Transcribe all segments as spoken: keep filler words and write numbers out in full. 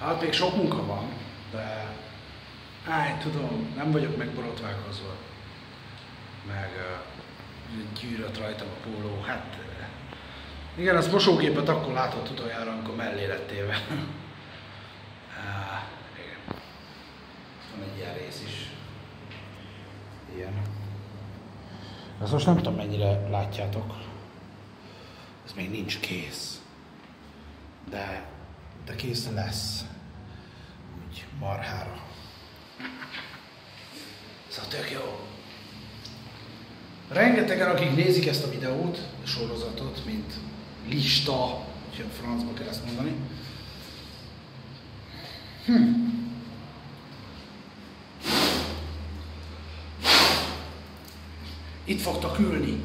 Hát még sok munka van, de áj, tudom, nem vagyok megborotválkozva. Meg uh, gyűrött rajtam a póló, hát uh, igen, az mosógépet akkor látott utoljára, amikor mellé lett téve. uh, igen. Van egy ilyen rész is. Ilyen. Ezt most nem tudom, mennyire látjátok. Ez még nincs kész. De, de kész lesz. Úgy marhára. Szóval tök jó. Rengetegen, akik nézik ezt a videót, a sorozatot, mint lista, hogyha francba kell ezt mondani. Hm. Itt fogtak ülni.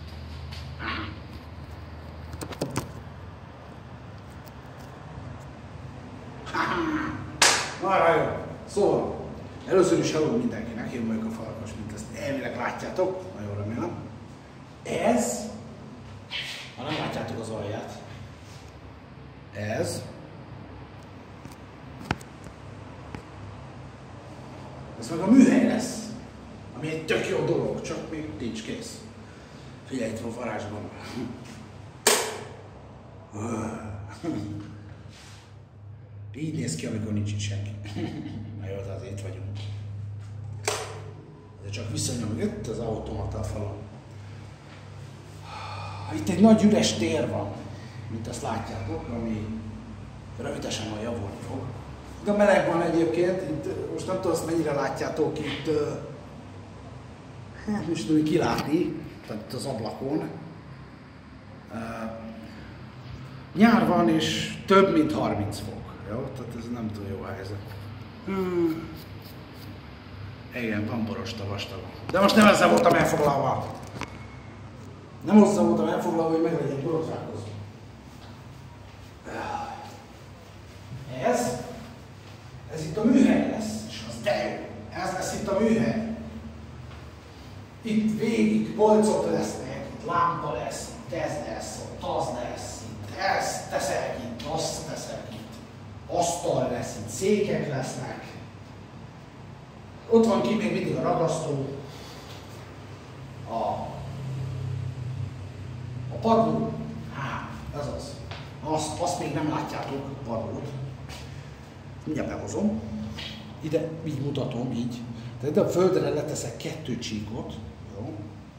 Marha jó. Szóval, először is hello mindenkinek, én vagyok a Farkas, mint ezt elvileg látjátok, nagyon remélem. Ez, ha nem látjátok az alját, ez, ez meg a műhely lesz, ami egy tök jó dolog, csak még nincs kész. Figyelj, itt van varázsban. Így néz ki, amikor nincs itt senki. Na jó, de azért itt vagyunk. De csak visszanyomjuk itt az automata falon. Itt egy nagy üres tér van, mint ezt látjátok, ami rövidesen majd javulni fog. De meleg van egyébként, itt, most nem tudom, azt mennyire látjátok itt, hát most tudom, kilátni, tehát itt az ablakon. Nyár van és több mint harminc fok. Jó? Tehát ez nem túl jó helyzet. Hmm. Igen, van borosta vastag. De most nem ezzel voltam elfoglalva. Nem azzal voltam elfoglalva, hogy meg legyek borotválkozva. Ez, ez itt a műhely lesz, és az de jó. Ez lesz itt a műhely. Itt végig polcok lesznek, itt lámpa lesz, itt ez lesz, ott az lesz, itt ezt teszek, itt azt teszek, itt asztal lesz, itt székek lesznek. Ott van ki még mindig a ragasztó, a, a padló, hát ez az. Azt, azt még nem látjátok, a padlót. Mindjárt behozom. Ide így mutatom, így. Tehát ide a földre leteszek kettő csíkot, jó?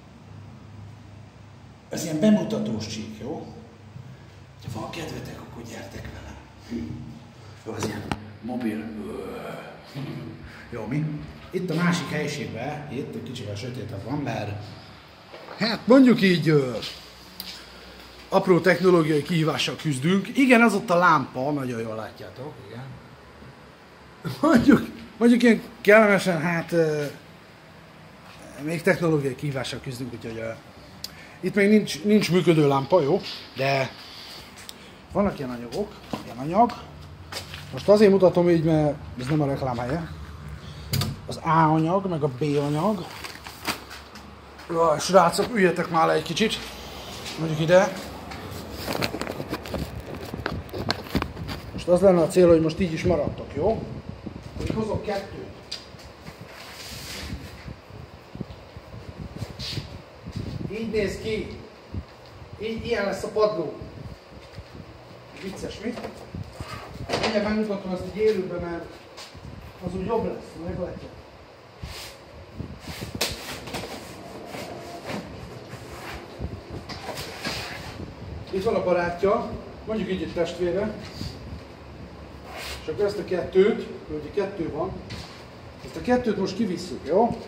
Ez ilyen bemutatós csík, jó? Ha van kedvetek, akkor gyertek vele. Jó, ez ilyen mobil. Jó, mi? Itt a másik helyiségben, itt egy kicsivel sötétebb van, mert hát mondjuk így ö, apró technológiai kihívással küzdünk. Igen, az ott a lámpa, nagyon jól látjátok, igen. Mondjuk, mondjuk ilyen kellemesen, hát ö, még technológiai kihívással küzdünk, úgyhogy ö, itt még nincs, nincs működő lámpa, jó? De vannak ilyen anyagok, ilyen anyag. Most azért mutatom így, mert ez nem a reklám helye. Az A anyag, meg a B anyag. Jaj, srácok, üljetek már le egy kicsit. Mondjuk ide. Most az lenne a cél, hogy most így is maradtok, jó? Hogy hozok kettőt. Így néz ki. Így, ilyen lesz a padló. Vicces, mi? Mindjárt megmutatom ezt egy élőben, mert az úgy jobb lesz, meglátja. Itt van a barátja, mondjuk így egy testvére. És akkor ezt a kettőt, ugye kettő van, ezt a kettőt most kivisszük, jó?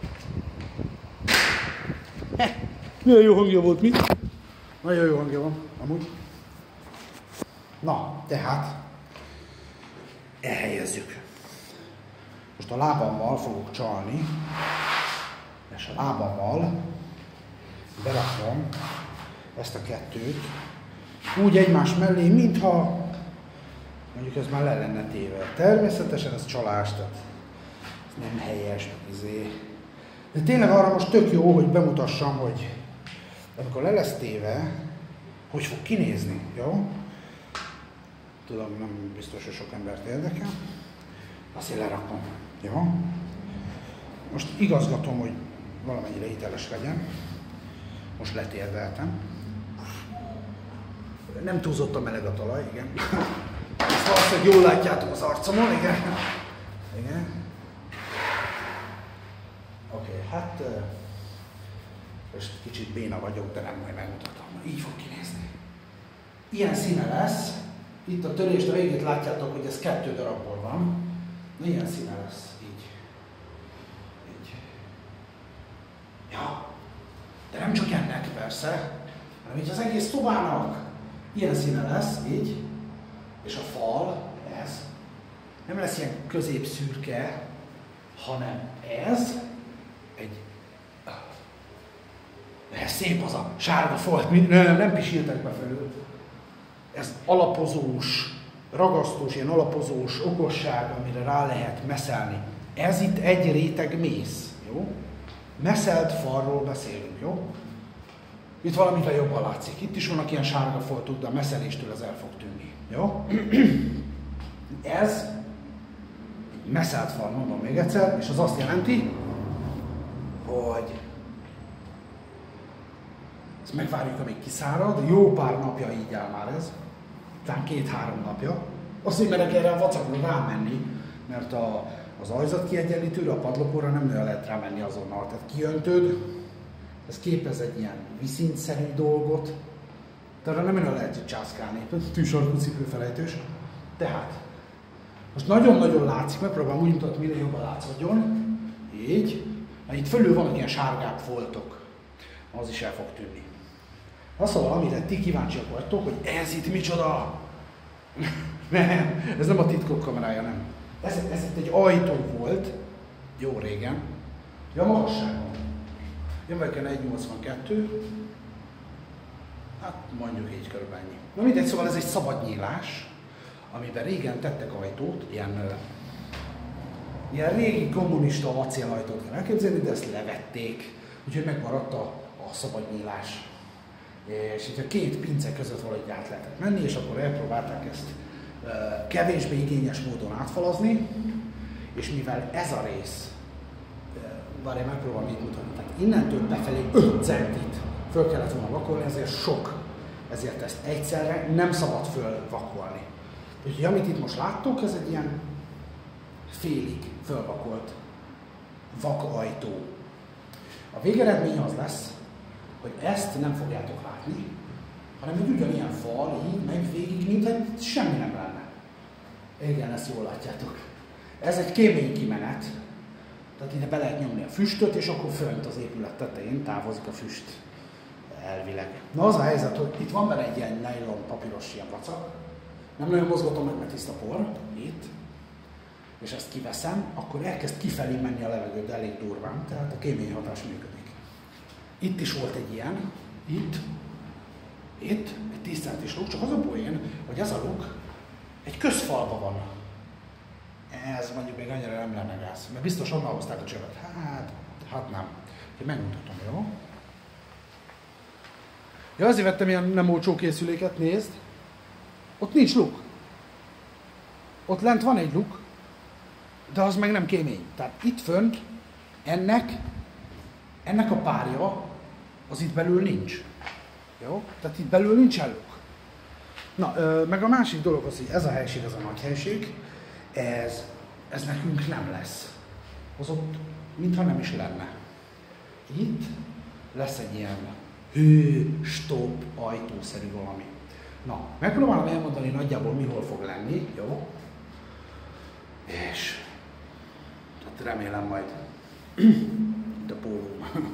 Milyen jó hangja volt, mi? Nagyon jó hangja van, amúgy. Na, tehát elhelyezzük. Most a lábammal fogok csalni, és a lábammal berakom ezt a kettőt úgy egymás mellé, mintha mondjuk ez már le lenne téve. Természetesen ez csalás, tehát ez nem helyes, izé. De tényleg arra most tök jó, hogy bemutassam, hogy amikor le lesz téve, hogy fog kinézni, jó? Tudom, nem biztos, hogy sok embert érdekel. Azt én lerakom. Jó? Most igazgatom, hogy valamennyire hiteles legyen. Most letérdeltem. Nem túlzottan meleg a talaj, igen. Ezt valószínűleg jól látjátok az arcomon, igen. Igen. Oké, okay, hát most kicsit béna vagyok, de nem majd megmutatom. Így fog kinézni. Ilyen színe lesz. Itt a törést a végét látjátok, hogy ez kettő darabból van. Na, ilyen színe lesz. Így. Így. Ja. De nem csak ennek persze, hanem így az egész szobának. Ilyen színe lesz, így. És a fal, ez. Nem lesz ilyen középszürke, hanem ez egy... Ez szép az a sárga folt, nem, nem pisiltek befelül. Ez alapozós, ragasztós, ilyen alapozós okosság, amire rá lehet meszelni. Ez itt egy réteg mész, jó? Meszelt falról beszélünk, jó? Itt valamivel jobban látszik. Itt is vannak ilyen sárga foltok, de a messzeléstől ez el fog tűnni, jó? Ez messzelt fal, mondom még egyszer, és az azt jelenti, hogy ezt megvárjuk, amíg kiszárad, jó pár napja így áll már ez, talán két-három napja. Azt így merek erre a vacakra rámenni, mert a, az ajzat kiegyenlítőre, a padlókóra nem nagyon lehet rámenni azonnal. Tehát kiöntöd, ez képez egy ilyen viszintszerű dolgot, de arra nem nagyon lehet itt császkálni, tűsarkú cipőfelejtős. Tehát, most nagyon-nagyon látszik, megpróbálom úgy mutatni, minél jobban látszódjon. Így. Mert itt fölül vannak ilyen sárgább foltok. Az is el fog tűnni. Az szóval, amire ti kíváncsiak vagytok, hogy ez itt micsoda? Nem, ez nem a titkok kamerája, nem. Ez, ez itt egy ajtó volt, jó régen. Ja, magasságon. Jön egy nyolcvankettő. Hát mondjuk így körülbelül ennyi. Na mindegy, szóval ez egy szabad nyílás, amiben régen tettek ajtót, ilyen, ilyen régi kommunista acélajtót kell elképzelni, de ezt levették, úgyhogy megmaradt a, a szabad nyílás. És itt a két pince között valahogy át lehetett menni, és akkor elpróbálták ezt e, kevésbé igényes módon átfalazni, és mivel ez a rész, e, bár én megpróbálom így mutatni, tehát innentől befelé öt centit föl kellett volna vakolni, ezért sok, ezért ezt egyszerre nem szabad fölvakolni. Úgyhogy amit itt most láttok, ez egy ilyen félig fölvakolt vakajtó. A végeredmény az lesz, hogy ezt nem fogjátok látni, hanem egy ugyanilyen fal így megy végig, mintha semmi nem lenne. Igen, ezt jól látjátok. Ez egy kémény kimenet, tehát ide be lehet nyomni a füstöt, és akkor fönt az épület tetején távozik a füst elvileg. Na az a helyzet, hogy itt van benne egy ilyen nylon papíros ilyen vacak, nem nagyon mozgatom meg, mert tiszta por, itt, és ezt kiveszem, akkor elkezd kifelé menni a levegő, de elég durván, tehát a kémény hatás működik. Itt is volt egy ilyen, itt, itt, egy tíz centis luk, csak az a poén, hogy ez a luk egy közfalba van. Ez mondjuk még annyira nem lenne gáz, mert biztos onnan hozták a csövet. Hát, hát nem. Én megmutatom, jó? Ja, azért vettem ilyen nem olcsó készüléket, nézd. Ott nincs luk. Ott lent van egy luk, de az meg nem kémény. Tehát itt fönt ennek, ennek a párja, az itt belül nincs. Jó? Tehát itt belül nincsen luk. Na, ö, meg a másik dolog az, hogy ez a helység, ez a nagy helység, ez, ez nekünk nem lesz. Az ott, mintha nem is lenne. Itt lesz egy ilyen hő, stop, ajtószerű valami. Na, megpróbálom elmondani nagyjából mi hol fog lenni, jó? És tehát remélem majd itt a pólóm.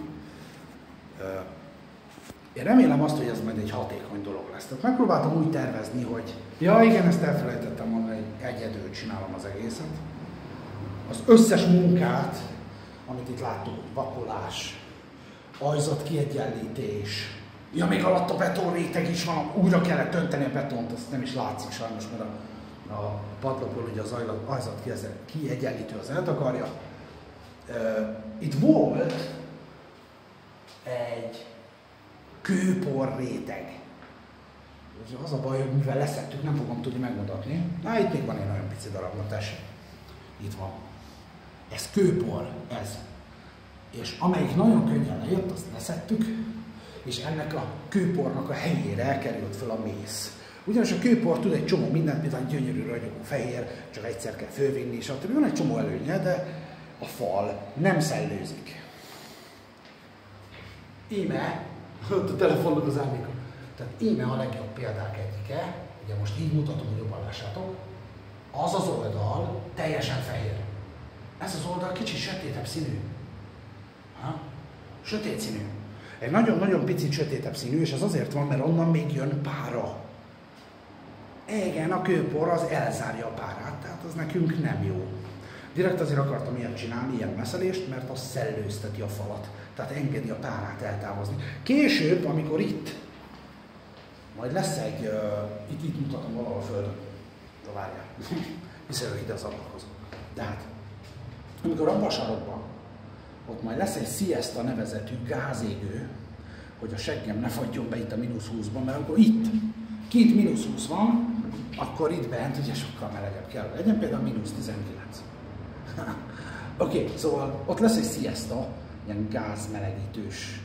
Én remélem azt, hogy ez majd egy hatékony dolog lesz. Tehát megpróbáltam úgy tervezni, hogy ja igen, ezt elfelejtettem mondani, hogy egyedül csinálom az egészet. Az összes munkát, amit itt láttuk, vakolás, ajzat kiegyenlítés, ja, még alatt a betonréteg is van, újra kellett önteni a betont, azt nem is látszik sajnos, mert a, a padlóból ugye az ajzat kiegyenlítő az eltakarja. Itt volt egy kőpor réteg. Az a baj, hogy mivel leszettük, nem fogom tudni megmutatni. Na, itt még van egy nagyon pici darab, na tessék. Itt van. Ez kőpor, ez. És amelyik nagyon könnyen lejött, azt leszettük, és ennek a kőpornak a helyére került fel a mész. Ugyanis a kőpor tud egy csomó mindent, mint a gyönyörű ragyogó fehér, csak egyszer kell fölvinni, stb. Van egy csomó előnye, de a fal nem szellőzik. Íme, ott a telefonnak az árnyéka. Tehát íme a legjobb példák egyike, ugye most így mutatom, hogy jobban lássátok, az az oldal teljesen fehér. Ez az oldal kicsit sötétebb színű. Ha? Sötét színű. Egy nagyon-nagyon picit sötétebb színű, és ez azért van, mert onnan még jön pára. Igen, a kőpor az elzárja a párát, tehát az nekünk nem jó. Direkt azért akartam ilyet csinálni, ilyen messzelést, mert az szellőzteti a falat. Tehát engedi a párát eltávozni. Később, amikor itt, majd lesz egy, uh, itt, itt mutatom valahol a földön, de várjál, viszonylag ide az ablakhoz. De hát, amikor abban a sarokban, ott majd lesz egy Siesta nevezetű gázégő, hogy a seggem ne fagyjon be itt a mínusz húszban, mert akkor itt, kint mínusz húsz van, akkor itt bent ugye sokkal melegebb kell legyen, például mínusz tizenkilenc. Oké, okay, szóval ott lesz egy Siesta, ilyen gázmelegítős.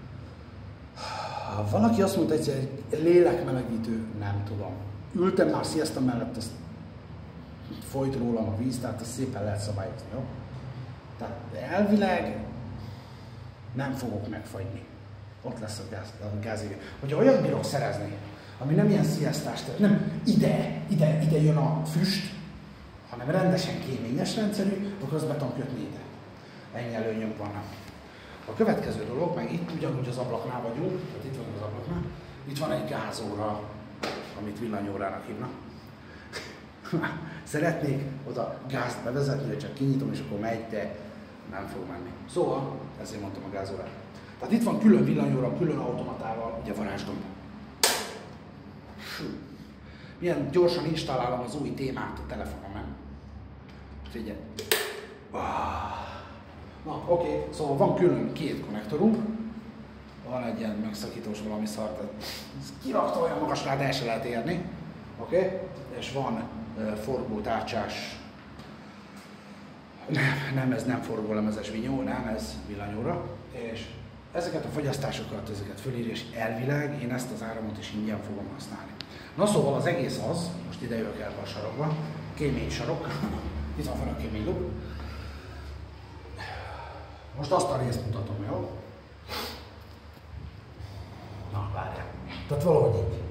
Ha valaki azt mondta egyszer, egy lélekmelegítő, nem tudom. Ültem már Siesta mellett, azt folyt rólam a víz, tehát azt szépen lehet szabályozni, jó? Tehát elvileg nem fogok megfagyni. Ott lesz a, gáz, a gázégő. Hogyha olyat bírok szerezni, ami nem ilyen sziasztás, tehát nem ide, ide, ide jön a füst, hanem rendesen kéményes rendszerű, akkor azt be tudom kötni ide. Ennyi előnyök vannak. A következő dolog, meg itt ugyanúgy az ablaknál vagyunk, tehát itt vagyunk az ablaknál, itt van egy gázóra, amit villanyórának hívnak. Szeretnék oda gázt bevezetni, hogy csak kinyitom, és akkor megy, de nem fog menni. Szóval, ezért mondtam a gázórát. Tehát itt van külön villanyóra, külön automatával, ugye varázsgomb. Milyen gyorsan installálom az új témát a telefonomon. Figyelj. Na, oké, okay. Szóval van külön két konnektorunk. Van egy ilyen megszakítós valami szart, ez kirakta olyan magasra, de el se lehet érni. Oké? Okay? És van uh, forgótárcsás. Nem, nem, ez nem forgólemezes vinyó, nem, ez villanyóra. És ezeket a fogyasztásokat, ezeket fölírja, és elvileg én ezt az áramot is ingyen fogom használni. Na szóval az egész az, most ide jövök el a sarokba, kémény sarok, itt van fel a kémény luk. Most azt a részt mutatom, jó? Na, várjál. Tehát valahogy így.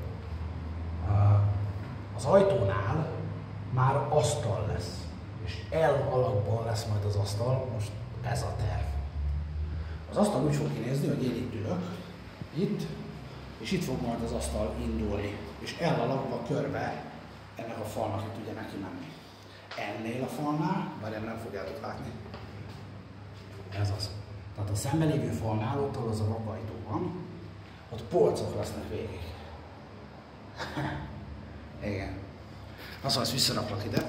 Az ajtónál már asztal lesz, és L alakban lesz majd az asztal, most ez a terv. Az asztal úgy fog kinézni, hogy én itt ülök, itt, és itt fog majd az asztal indulni, és L alakba körbe ennek a falnak itt ugye neki menni. Ennél a falnál, bár nem fogjátok látni, ez az. Tehát a szemben lévő falnál, ott ahol az a rakajtó van, ott polcok lesznek végig. Igen. Na szóval ezt visszaraklak ide.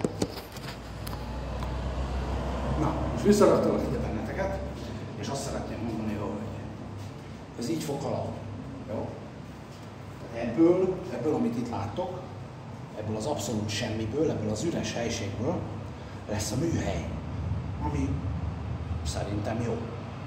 Na, most visszaraktalak ide benneteket, és azt szeretném mondani, hogy ez így fog haladni. Jó? Ebből, ebből, amit itt láttok, ebből az abszolút semmiből, ebből az üres helységből lesz a műhely, ami szerintem jó.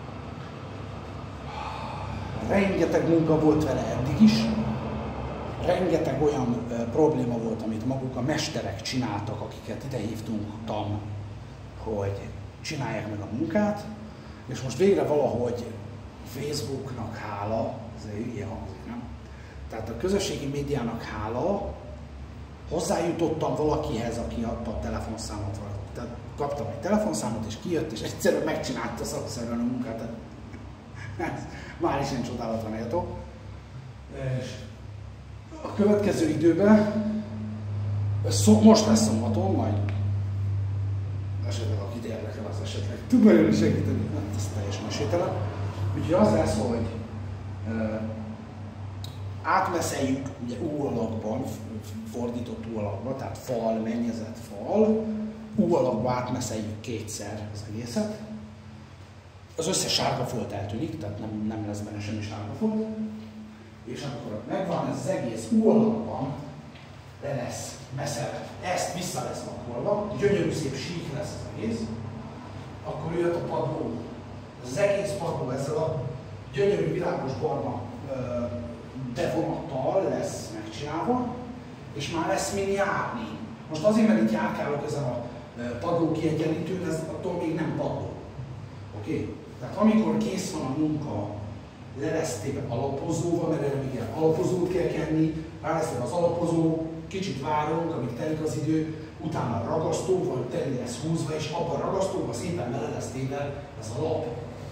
Rengeteg munka volt vele eddig is, rengeteg olyan uh, probléma volt, amit maguk a mesterek csináltak, akiket ide hívtunk, tam, hogy csinálják meg a munkát, és most végre valahogy Facebooknak hála, ez ilyen hangzik, nem? Tehát a közösségi médiának hála, hozzájutottam valakihez, aki adta a telefonszámot, tehát kaptam egy telefonszámot, és kijött, és egyszerűen megcsinálta szakszerűen a munkát. Ez már is ilyen csodálatra méltó. És a következő időben, szó, most lesz szombaton, majd esetleg akit érdekel, az esetleg tud nagyon segíteni, hát ez teljesen esélytelen. Úgyhogy az lesz, hogy uh, átmeszeljük ugye U alakban, fordított U alakban, tehát fal, mennyezet, fal, U alakba átmeszeljük kétszer az egészet. Az összes sárga folt eltűnik, tehát nem, nem lesz benne semmi sárga folt. és amikor megvan ez az egész oldalban, le lesz messze, ezt vissza lesz makolva, gyönyörű szép sík lesz az egész, akkor jött a padló. Ez az egész padló ezzel a gyönyörű világos barna bevonattal lesz megcsinálva, és már lesz min járni. Most azért, mert itt járkálok ezen a padló kiegyenlítőn, ez attól még nem padló. Oké? Okay? Tehát amikor kész van a munka, le lesz téve alapozóval, mert erre még alapozót kell kenni, rá lesz téve az alapozó, kicsit várunk, amíg telik az idő, utána a ragasztóval teli lesz húzva, és abban a ragasztóval szépen bele lesz téve ez a lap.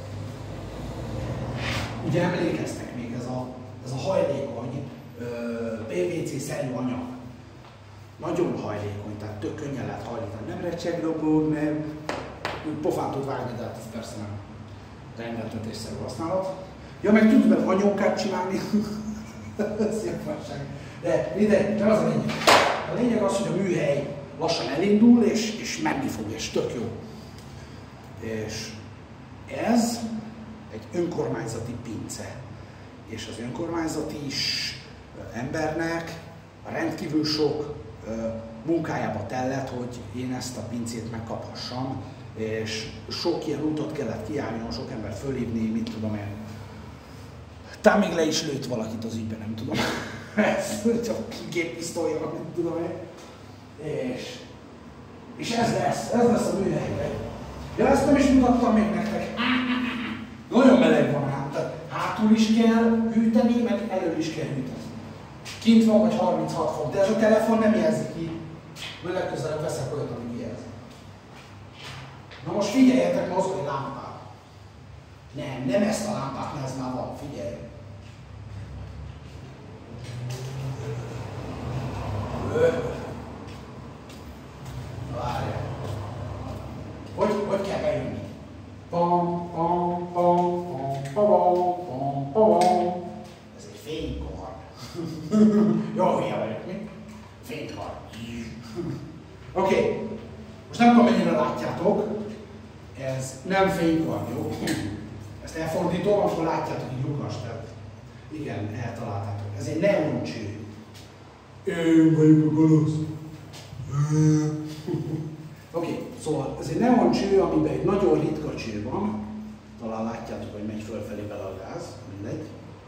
Ugye emlékeztek még, ez a, ez a hajlékony pé vé cé-szerű anyag. Nagyon hajlékony, tehát tök könnyen lehet hajlítani. Nem recsegrobog, nem pofán tud vágni, de hát ez persze nem rendeltetésszerű használat. Ja, meg tudod vele anyókát csinálni. Szép fasság. De mindegy, csak az a lényeg. A lényeg az, hogy a műhely lassan elindul, és, és menni fog, és tök jó. És ez egy önkormányzati pince. És az önkormányzati is embernek a rendkívül sok munkájába tellett, hogy én ezt a pincét megkaphassam, és sok ilyen útot kellett kijárni, sok ember fölhívni, mit tudom én. Talán még le is lőtt valakit az ügyben, nem tudom. Ez csak géppisztolja, nem tudom én. És, és ez lesz, ez lesz a műhelyben. Ja, ezt nem is mutattam még nektek. Nagyon meleg van ám, tehát hátul is kell hűteni, meg elől is kell hűteni. Kint van vagy harminchat fok, de ez a telefon nem jelzi ki. Majd legközelebb veszek olyat, ami kijelzi. Na most figyeljetek, mozog egy lámpát. Nem, nem ezt a lámpát, mert ez már van, figyelj. Várjál. Hogy, hogy kell bejönni? Pam, pam, pam, pam, pam, pam, pam. Ez egy fénykard. Jó, hülye vagyok, mi? Fénykard. Oké. Okay. Most nem tudom, mennyire látjátok. Ez nem fénykard, jó? Ezt elfordítom, akkor látjátok így lyukas, tehát igen, eltaláltátok. Ez egy neoncső. Én vagyok a gonosz. Oké, okay, szóval ez egy neoncső, amiben egy nagyon ritka cső van. Talán látjátok, hogy megy fölfelé bele a gáz, mindegy.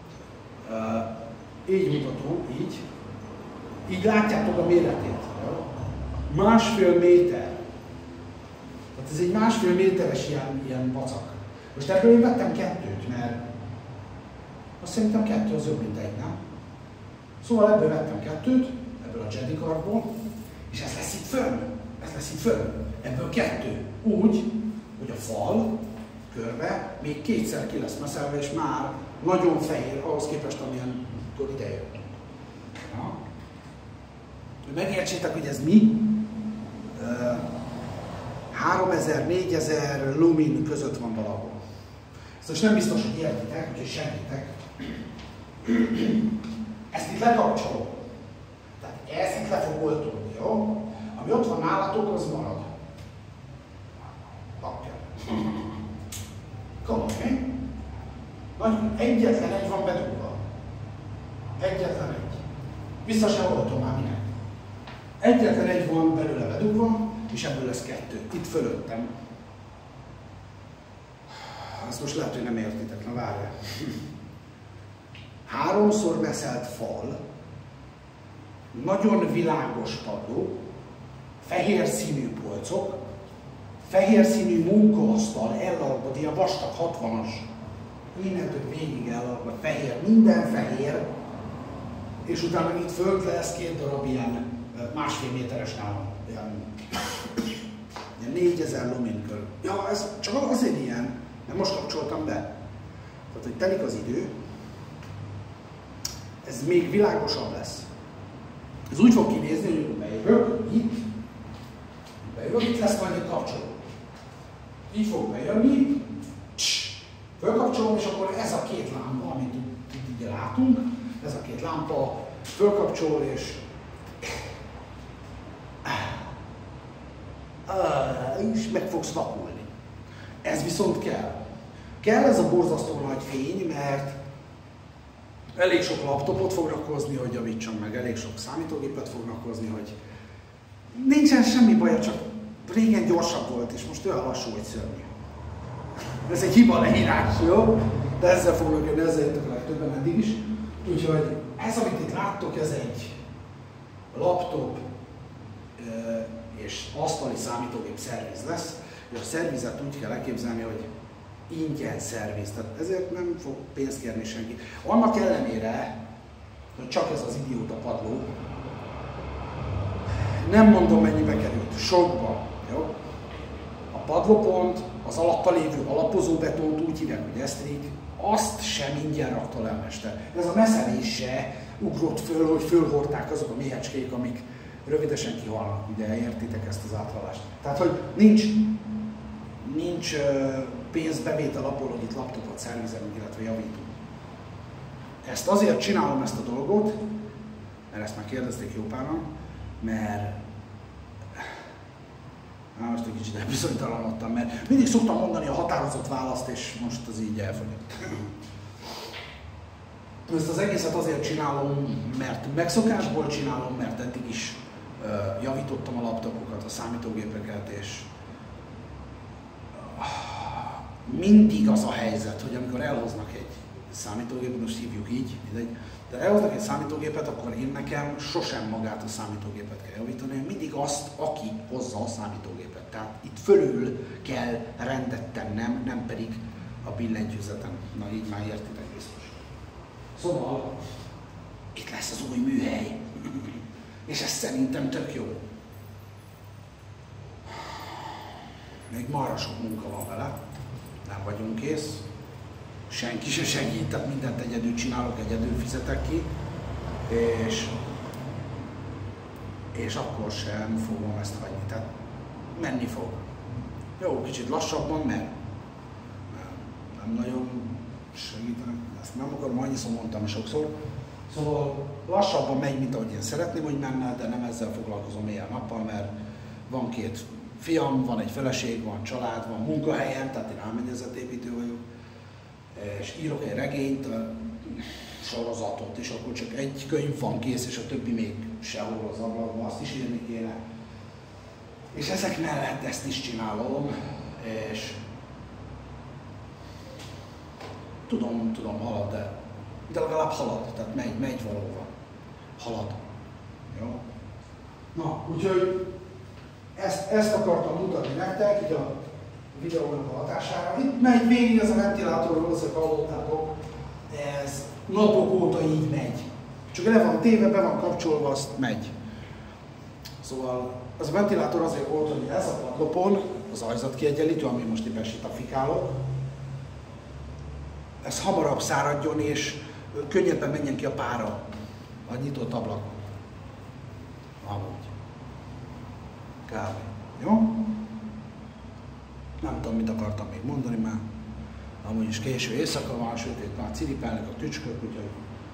Uh, így mutatom, így. Így látjátok a méretét. Ja? Másfél méter. Tehát ez egy másfél méteres ilyen, ilyen vacak. Most ebből én vettem kettőt, mert azt szerintem kettő az jobb, mint egy, nem? Szóval ebből vettem kettőt, ebből a Jedi cardból, és ez lesz itt fönn. Ez lesz itt fönn. Ebből kettő. Úgy, hogy a fal körbe még kétszer ki lesz meszelve, és már nagyon fehér, ahhoz képest, amilyen ide jöttünk. Ja. Megértsétek, hogy ez mi? Uh, háromezer, négyezer lumin között van valahol. Ezt most nem biztos, hogy értitek, úgyhogy segítek. Ezt itt lekapcsolom. Tehát ez itt le fog oltódni, jó? Ami ott van nálatok, az marad. Kapja. Komoly. Nagyon egyetlen egy van bedugva. Egyetlen egy. Vissza se oltom már minek. Egyetlen egy van belőle bedugva, és ebből lesz kettő. Itt fölöttem. Ezt most lehet, hogy nem értitek, na várjál. Háromszor beszelt fal, nagyon világos padló, fehér színű polcok, fehér színű munkaasztal ellalapod, ilyen vastag hatvanas, innentől végig ellalapod, fehér, minden fehér, és utána itt föld lesz két darab ilyen másfél méteres nálam, ilyen, ilyen négyezer lumin körül. Ja, ez csak azért ilyen, mert most kapcsoltam be. Tehát, hogy telik az idő, ez még világosabb lesz. Ez úgy fog kinézni, hogy bejövök, itt, bejövök, itt lesz majd egy kapcsoló. Így fog bejönni, fölkapcsolom, és akkor ez a két lámpa, amit itt így látunk, ez a két lámpa fölkapcsol, és és meg fogsz vakulni. Ez viszont kell. Kell ez a borzasztó nagy fény, mert elég sok laptopot fognak hozni, hogy javítsam meg, elég sok számítógépet fognak hozni, hogy nincsen semmi baja, csak régen gyorsabb volt, és most olyan lassú, hogy szörnyű. Ez egy hiba leírás, jó? De ezzel fognak jönni, ezzel jöttek a legtöbben eddig is. Úgyhogy ez, amit itt láttok, ez egy laptop és asztali számítógép szerviz lesz. És a szervizet úgy kell elképzelni, hogy ingyen szerviz, tehát ezért nem fog pénzt kérni senki. Annak ellenére, hogy csak ez az idióta padló, nem mondom mennyibe került, sokba, jó? A padlópont, az alatta lévő alapozó betont úgy hívják, hogy esztrik, azt sem ingyen rakta le a mester. Ez a meszelés se ugrott föl, hogy fölhordták azok a méhecskék, amik rövidesen kihalnak, ugye értitek ezt az áthallást. Tehát, hogy nincs, nincs pénzbevétel abból, hogy itt laptopot szervizelünk, illetve javítunk. Ezt azért csinálom, ezt a dolgot, mert ezt már kérdezték jó páran, mert Á, most egy kicsit elbizonytalanodtam, mert mindig szoktam mondani a határozott választ, és most az így elfogyott. Ezt az egészet azért csinálom, mert megszokásból csinálom, mert eddig is uh, javítottam a laptopokat, a számítógépeket, és uh, mindig az a helyzet, hogy amikor elhoznak egy számítógépet, most hívjuk így, mindegy, de elhoznak egy számítógépet, akkor én nekem sosem magát a számítógépet kell javítani, hanem mindig azt, aki hozza a számítógépet. Tehát itt fölül kell rendet tennem, nem pedig a billentyűzetem. Na így már értitek biztos. Szóval itt lesz az új műhely. És ez szerintem tök jó. Még marha sok munka van vele. Nem vagyunk kész. Senki se segít, tehát mindent egyedül csinálok, egyedül fizetek ki, és, és akkor sem fogom ezt hagyni, tehát menni fog. Jó, kicsit lassabban, mert nem, nem nagyon segítenek, ezt nem akarom, annyiszor mondtam sokszor. Szóval lassabban megy, mint ahogy én szeretném, hogy menne, de nem ezzel foglalkozom éjjel-nappal, mert van két fiam, van egy feleség, van család, van munkahelyem, tehát én álmennyezetépítő vagyok. És írok egy regényt, sorozatot, és akkor csak egy könyv van kész, és a többi még sehol az ablakban, azt is írni kéne. És ezek mellett ezt is csinálom, és tudom, tudom, halad, de, de legalább halad, tehát megy, megy valóban. Halad. Jó? Na, úgyhogy ezt, ezt akartam mutatni nektek, így a videónak a hatására. Itt megy végig ez a ventilátor, valószínűleg hallottátok, ez napok óta így megy. Csak le van téve, be van kapcsolva, azt megy. Szóval az a ventilátor azért volt, hogy ez a padlópon, az ajzatkiegyenlítő, ami most éppen sitafikálok, ez hamarabb száradjon és könnyebben menjen ki a pára a nyitott ablakon. Amúgy. Kb. Jó? Nem tudom, mit akartam még mondani, már amúgy is késő éjszaka van, sötét, már ciripelnek a tücskök, úgyhogy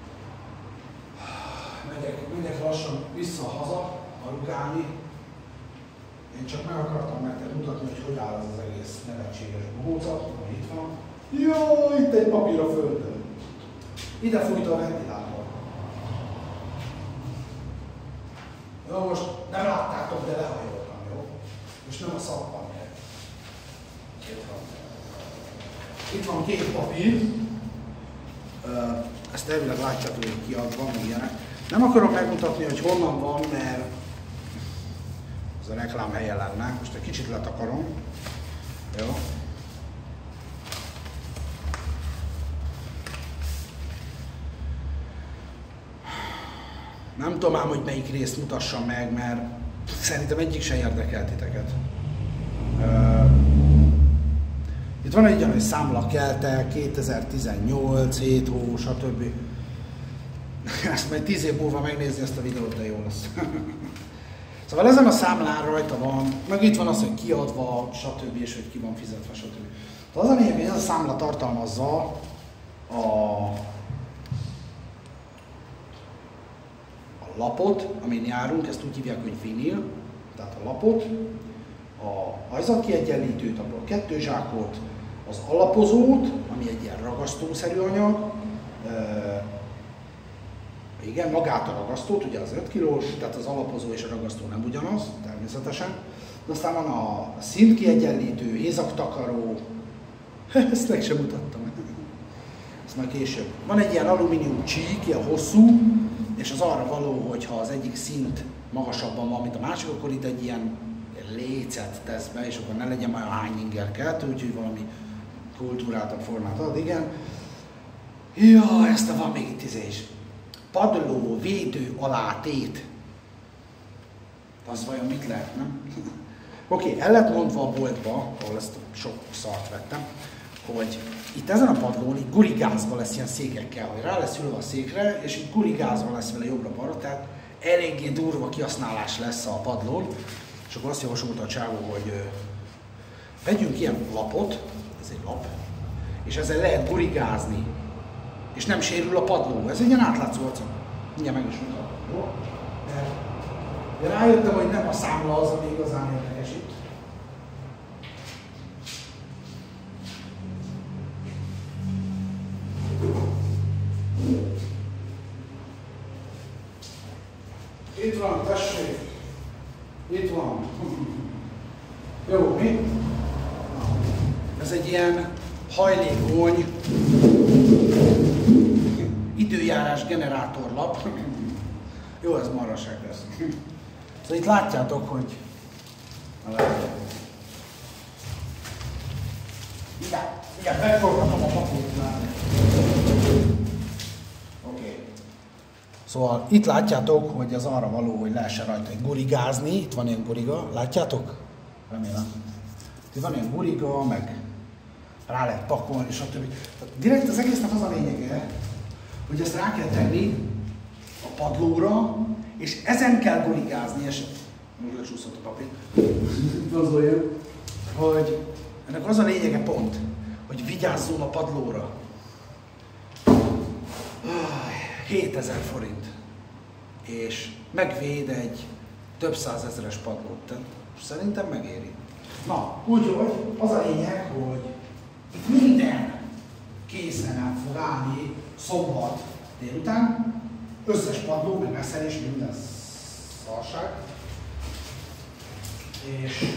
megyek, megyek lassan vissza haza, aludálni. Én csak meg akartam nektek mutatni, hogy hogy áll ez az egész nevetséges bohóca, ami itt van. Jó, itt egy papír a földön. Ide fújt a ventilátor. Jó, most nem láttátok, de lehajoltam, jó? És nem a szappan. Itt van két papír, ezt elvileg látjátok, hogy kiadva, meg ilyenek. Nem akarom megmutatni, hogy honnan van, mert ez a reklám helye lenne. Most egy kicsit letakarom. Jó. Nem tudom ám, hogy melyik részt mutassam meg, mert szerintem egyik se érdekel titeket. Itt van egy olyan, hogy számlakelte, kétezer-tizennyolc, hét hó, stb. Ezt majd tíz év múlva megnézni ezt a videót, de jó lesz. Szóval ezen a számlán rajta van, meg itt van az, hogy kiadva, stb. És hogy ki van fizetve, stb. Tehát az a lényeg, hogy ez a számla tartalmazza a, a lapot, amin járunk, ezt úgy hívják, hogy vinil, tehát a lapot, a ajzatkiegyenlítőt, abból a kettő zsákot, az alapozót, ami egy ilyen ragasztószerű anyag, Igen, magát a ragasztót, ugye az öt kilós, tehát az alapozó és a ragasztó nem ugyanaz, természetesen. De aztán van a szintkiegyenlítő, hézagtakaró, ezt meg sem mutattam. Ezt majd később. Van egy ilyen alumínium csík, ilyen hosszú, és az arra való, hogy ha az egyik szint magasabban van, mint a másik, akkor itt egy ilyen lécet tesz be, és akkor ne legyen majd a hány inger kettő, úgyhogy valami kultúráltabb formát ad, igen. Ja, ezt a van még itt izé is. Padló, védő, alátét. Az vajon mit lehet, nem? Oké, okay, el lett mondva a boltba, ahol ezt sok szart vettem, hogy itt ezen a padlón így gurigázva lesz ilyen székekkel, hogy rá lesz ülve a székre, és így gurigázva lesz vele jobbra-balra, tehát eléggé durva kihasználás lesz a padlón. És akkor azt javasolta a csávó, hogy ö, vegyünk ilyen lapot, ez egy lap, és ezzel lehet gurigázni, és nem sérül a padló. Ez egy ilyen átlátszó arca. Mindjárt meg is mutatom, jó? De rájöttem, hogy nem a számla az, ami igazán érdekes itt. Itt van, tessék! Itt van. Jó, mi? Ez egy ilyen hajlékony időjárás generátorlap. Jó, ez marhaság lesz. Szóval itt látjátok, hogy... Igen, igen, megforgatom a papírt már. Oké. Szóval itt látjátok, hogy az arra való, hogy lehessen rajta egy gurigázni. Itt van ilyen guriga, látjátok? Remélem. Itt van ilyen guriga, meg rá lehet pakolni, stb. Tehát direkt az egésznek az a lényege, hogy ezt rá kell tenni a padlóra, és ezen kell gurigázni, és most lecsúszott a papír, hogy ennek az a lényege pont, hogy vigyázzon a padlóra. hétezer forint. És megvéd egy több százezeres padlót. Tehát szerintem megéri. Na, úgyhogy az a lényeg, hogy itt minden készen el fog állni szombat délután. Összes padló, meg meszelés, minden szarság. És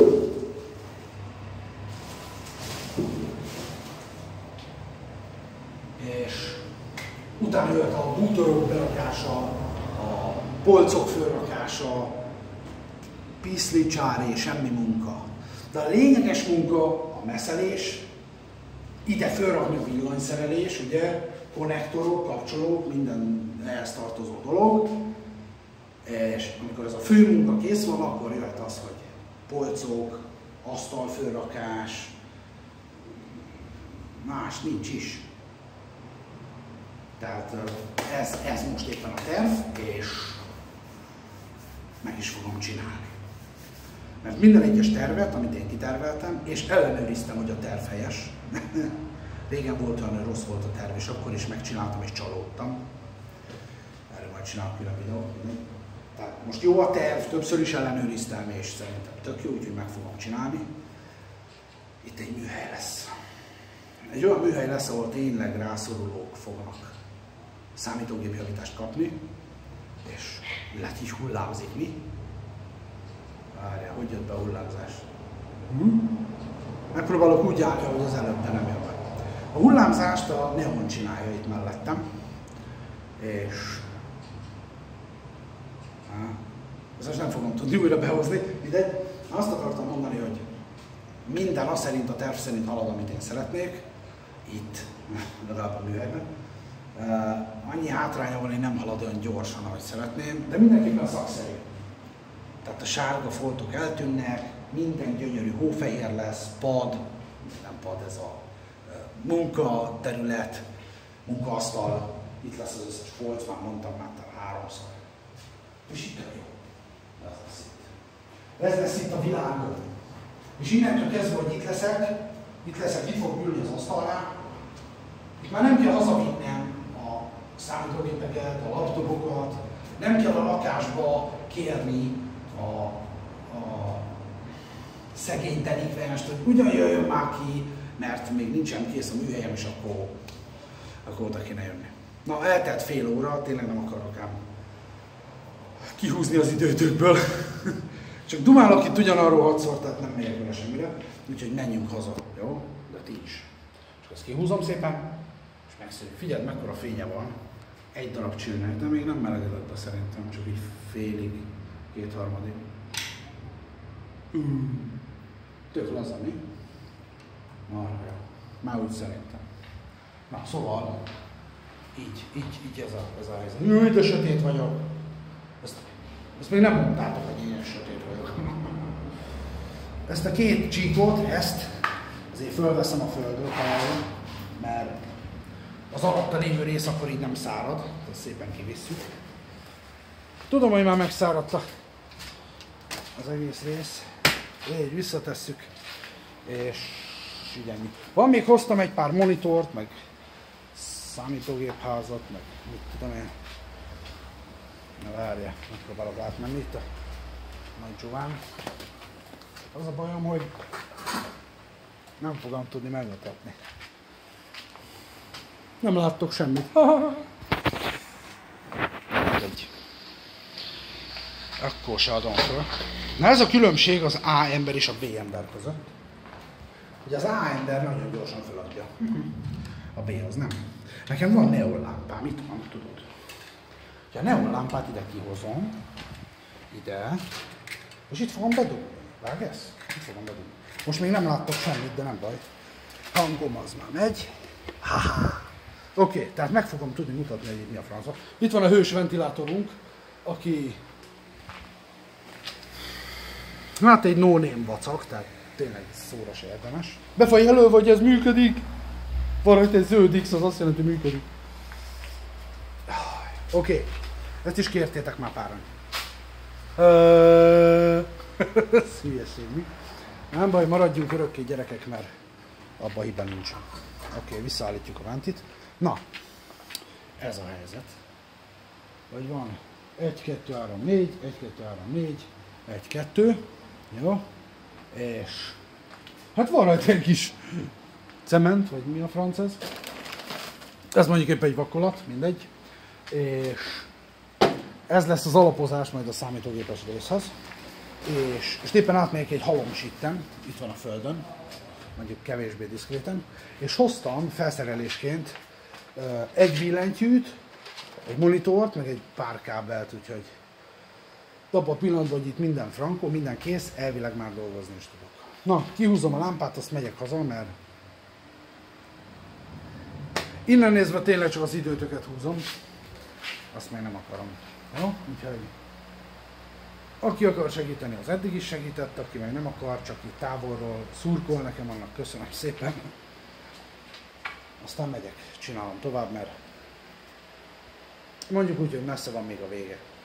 és utána jött a bútorok berakása, a polcok fölrakása, piszli, csári, semmi munka. De a lényeges munka a messzelés, ide fölrakni a villanyszerelés, ugye, konnektorok, kapcsolók, minden ehhez tartozó dolog. És amikor ez a fő munka kész van, akkor jöhet az, hogy polcok, asztal fölrakás, más nincs is. Tehát ez, ez most éppen a terv, és meg is fogom csinálni. Mert minden egyes tervet, amit én kiterveltem, és ellenőriztem, hogy a terv helyes. Régen volt olyan, hogy rossz volt a terv, és akkor is megcsináltam és csalódtam. Erről majd csinálok külön videót. Tehát most jó a terv, többször is ellenőriztem, és szerintem tök jó, úgyhogy meg fogom csinálni. Itt egy műhely lesz. Egy olyan műhely lesz, ahol tényleg rászorulók fognak számítógépjavítást kapni, és illetve így hullámzik, mi? Várjál, hogy jött be a hullámzás? Hm? Megpróbálok úgy állni, ahogy az előbb, de nem jön be. A hullámzást a Neon csinálja itt mellettem, és ezt nem fogom tudni újra behozni, mindegy. Azt akartam mondani, hogy minden az szerint, a terv szerint halad, amit én szeretnék, itt, legalább a műhelyben. Uh, annyi hátránya van, hogy nem halad olyan gyorsan, ahogy szeretném, de mindenképpen szakszerű. Tehát a sárga foltok eltűnnek, minden gyönyörű hófehér lesz, pad, nem pad, ez a uh, munkaterület, munkaasztal, itt lesz az összes folt, már mondtam már háromszor. És itt jó. Ez lesz itt. Ez lesz itt a világon. És innentől kezdve, hogy itt leszek, itt leszek, itt fog ülni az asztalnál, itt már nem kell hazavinnem a számítógépeket, a laptopokat, nem kell a lakásba kérni a, a szegény delikvenst, hogy ugyan jöjjön már ki, mert még nincsen kész a műhelyem, és akkor, akkor oda kéne jönni. Na, eltelt fél óra, tényleg nem akarok ám kihúzni az időtökből. Csak dumálok itt ugyanarról hatszor, tehát nem megyek vele semmire. Úgyhogy menjünk haza, jó? De ti is. Csak ezt kihúzom szépen, és megszűnik. Figyeld, mekkora fénye van. Egy darab csillnek, de még nem melegedett be szerintem, csak így félig, kétharmadig. Mm. Tök laza, mi? Marha jó. Már úgy szerintem. Na, szóval, így, így, így ez a, ez a helyzet. Jaj, de sötét vagyok. Ezt, ezt még nem mondtátok, hogy én sötét vagyok. Ezt a két csíkot, ezt azért fölveszem a földről, mert az alatta lévő rész akkor így nem szárad, ezt szépen kivisszük. Tudom, hogy már megszáradt az egész rész. Így visszatesszük, és így ennyi. Van, még hoztam egy pár monitort, meg számítógépházat, meg mit tudom én. Na várja, megpróbálok átmenni itt a nagy csuván. Az a bajom, hogy nem fogom tudni megmutatni. Nem láttok semmit. Egy. Akkor se adom föl. Na ez a különbség az A ember és a B ember között. Hogy az A ember nagyon gyorsan feladja. A B az nem. Nekem van neonlámpám, itt van, tudod. Ha a neonlámpát ide kihozom, ide, és itt fogom bedugni. Vágesz? Itt fogom bedugni. Most még nem láttok semmit, de nem baj. Hangom az már megy. Oké, okay, tehát meg fogom tudni mutatni, hogy mi a francba. Itt van a hős ventilátorunk, aki hát egy no-name vacak, tehát tényleg szóra se érdemes. Befagy elő, vagy ez működik? Van rajta egy zöld X, az azt jelenti, hogy működik. Oké, okay. Ezt is kértétek már páran. Ez hülyeség, mi? Nem baj, maradjunk örökké gyerekek, mert abban hiba nincsen. Oké, okay, visszaállítjuk a ventit. Na, ez a helyzet. Vagy van egy, kettő, három, négy, egy, kettő, három, négy, egy, kettő, jó, és hát van rajta egy kis cement, vagy mi a franc ez? Ez mondjuk éppen egy vakolat, mindegy, és ez lesz az alapozás majd a számítógépes részhez, és, és éppen átmegyek egy halomsitten, itt van a földön, mondjuk kevésbé diszkréten, és hoztam felszerelésként egy billentyűt, egy monitort, meg egy pár kábelt, úgyhogy abban a pillanatban, hogy itt minden frankó, minden kész, elvileg már dolgozni is tudok. Na, kihúzom a lámpát, azt megyek haza, mert innen nézve tényleg csak az időtöket húzom, azt meg nem akarom. Jó? Úgyhogy aki akar segíteni, az eddig is segített, aki meg nem akar, csak itt távolról szurkol nekem, annak köszönöm szépen. Aztán megyek, csinálom tovább, mert mondjuk úgy, hogy messze van még a vége.